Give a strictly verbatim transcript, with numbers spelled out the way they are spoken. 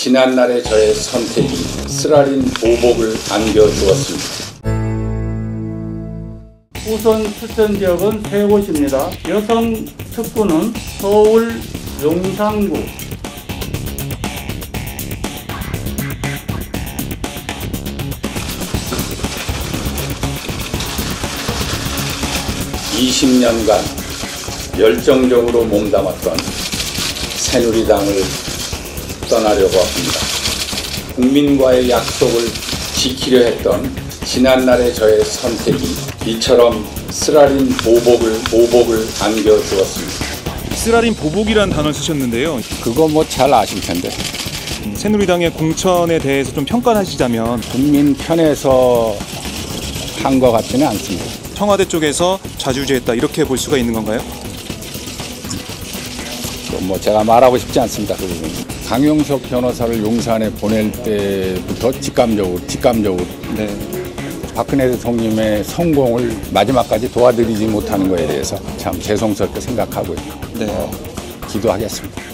지난날의 저의 선택이 쓰라린 보복을 안겨주었습니다. 우선 추천 지역은 세 곳입니다. 여성 특구는 서울 용산구, 이십 년간 열정적으로 몸담았던 새누리당을 떠나려고 합니다. 국민과의 약속을 지키려 했던 지난날의 저의 선택이 이처럼 쓰라린 보복을, 보복을 안겨주었습니다. 쓰라린 보복이라는 단어를 쓰셨는데요. 그거 뭐 잘 아실 텐데. 새누리당의 공천에 대해서 좀 평가하시자면 국민 편에서 한 것 같지는 않습니다. 청와대 쪽에서 좌지우지했다 이렇게 볼 수가 있는 건가요? 뭐 제가 말하고 싶지 않습니다. 그 부분. 강용석 변호사를 용산에 보낼 때부터 직감적으로, 직감적으로 네. 박근혜 대통령의 성공을 마지막까지 도와드리지 못하는 것에 대해서 참 죄송스럽게 생각하고 있고 네. 어, 기도하겠습니다.